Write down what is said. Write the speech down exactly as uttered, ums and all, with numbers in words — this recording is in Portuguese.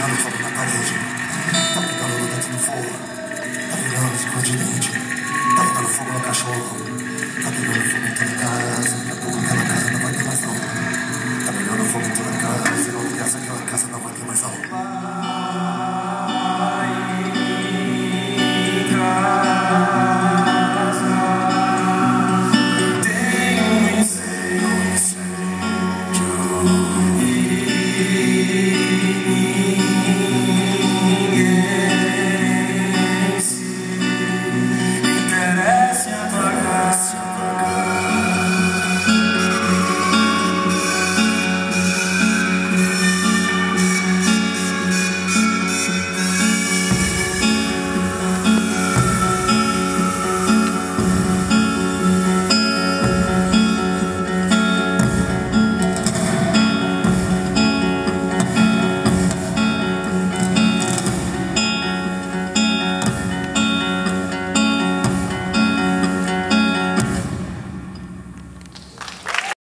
pegando fogo na parede. Tá pegando no teto do fogo. Tá pegando escova de dente. Tá pegando fogo no cachorro. Tá pegando fogo em toda a casa. Daqui a pouco aquela casa não vai ter mais não. Tá pegando fogo em toda a casa. E não tem essa, aquela casa não vai ter mais não.